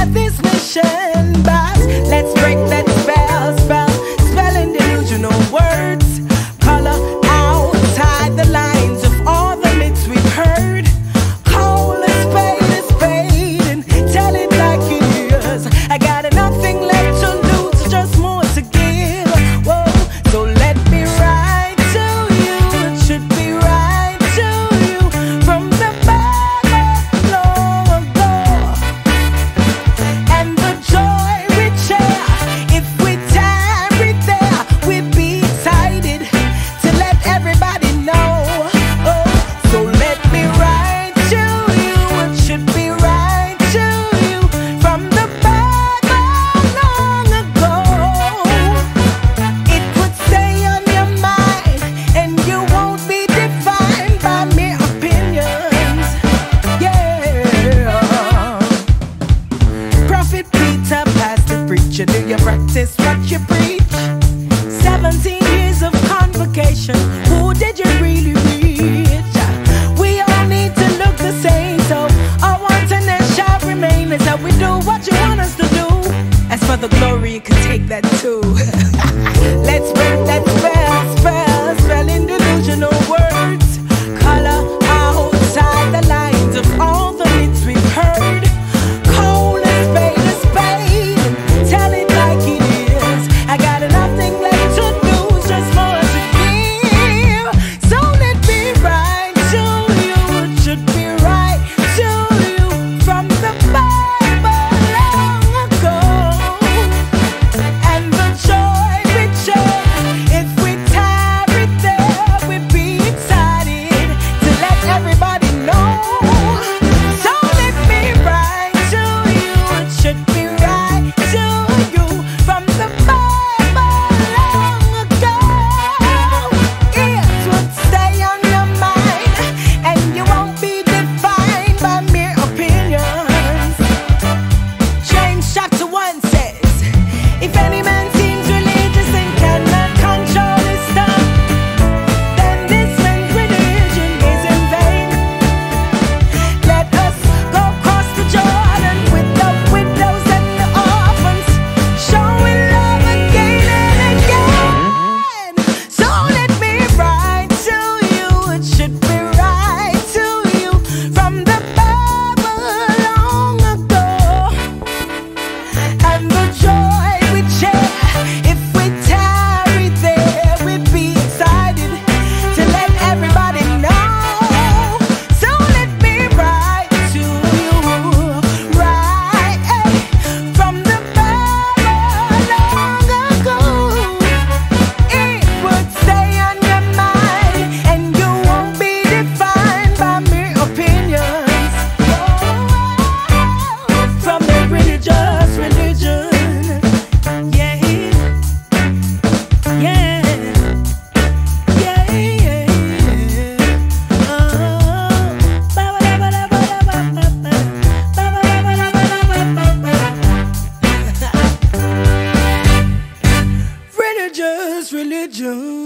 got this mission, but let's break that spelling delusional words. Color outside the lines of all the myths we've heard. Call a spade and tell it like it is. I got nothing left to lose, just more to give. Whoa, so let me write to you. It should be right to you from the Bible long ago. And the joy we share, if we tarry there, we'd be excited to let everybody know. Oh, so let me write to you. It should be right to you from the Bible long ago. It would stay on your mind, and you won't be defined by mere opinions. Yeah. Prophet Peter, pastor, preacher, do you practice what you preach? 17 years of convocation, who did you really reach? We all need to look the same, so our wantonness shall remain. Is that we do what you want us to do? As for the glory, you can take that too. Let's break that spelling delusional words. Color outside the lines of all the myths we've heard. Call a spade and tell it like it is. I got nothing left to lose, just more to give. So let me write to you. It should be right to you from the Bible long ago. And the joy we share, if we tarry there, we'd be excited to let everybody know. So let me write to you. It should be right to you from the Bible long ago. It would stay on your mind, and you won't be defined by mere opinions. James chapter 1 says, if any man seems religious and cannot control his tongue, then this man's religion is in vain. Let us go across the Jordan with the widows and the orphans, showing love again and again. So let me write to you. It should be right to you from the Bible long ago. And the joy we share, if we tarry there, we'd be excited to let everybody know. So let me write to you, right from the Bible long ago. It would stay on your mind, and you won't be defined by mere opinions. From the religious religion. Yeah, yeah, yeah, yeah. Religious religion.